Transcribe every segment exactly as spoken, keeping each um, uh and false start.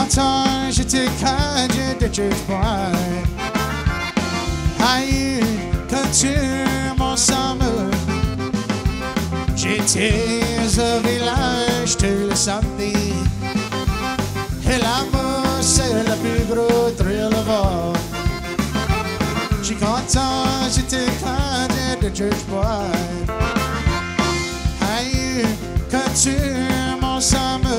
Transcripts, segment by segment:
content, j'étais cadre de church boy. Aïe, quand tu m'ensemble, j'étais au village tout le samedi. Et l'amour, c'est le plus gros thrill of all. J'suis content, j'étais cadre de church boy. Aïe, quand tu m'ensemble,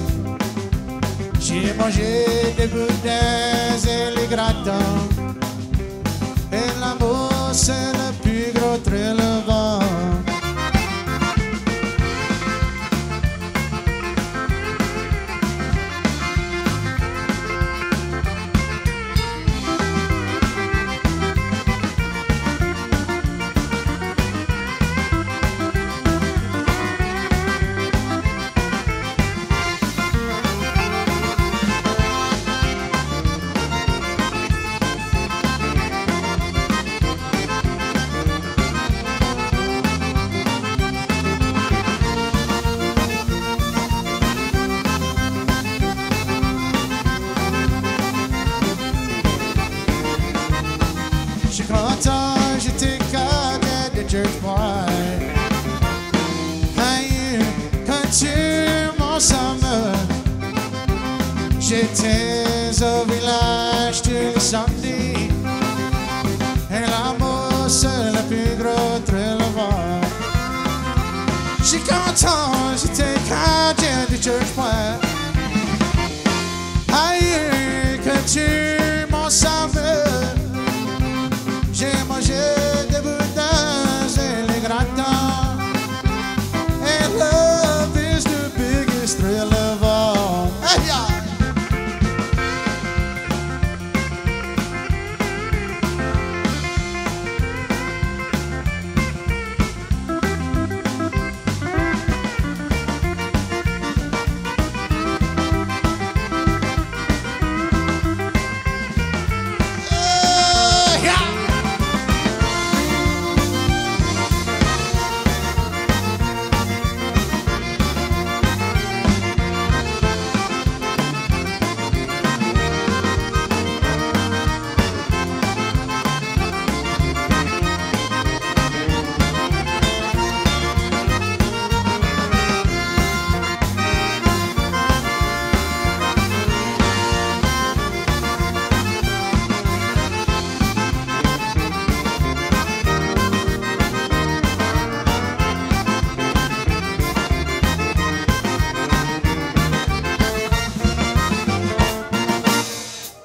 j'ai mangé des boudins et les gratins. Et l'amour, c'est le plus gros thrill of all. J'suis content, j'étais cadre de church boy. Aïe, quand tu m'ensemble, j'étais au village tout le samedi. Et l'amour, c'est le plus gros thrill of all. J'suis content, j'étais cadre de church boy. Aïe, quand tu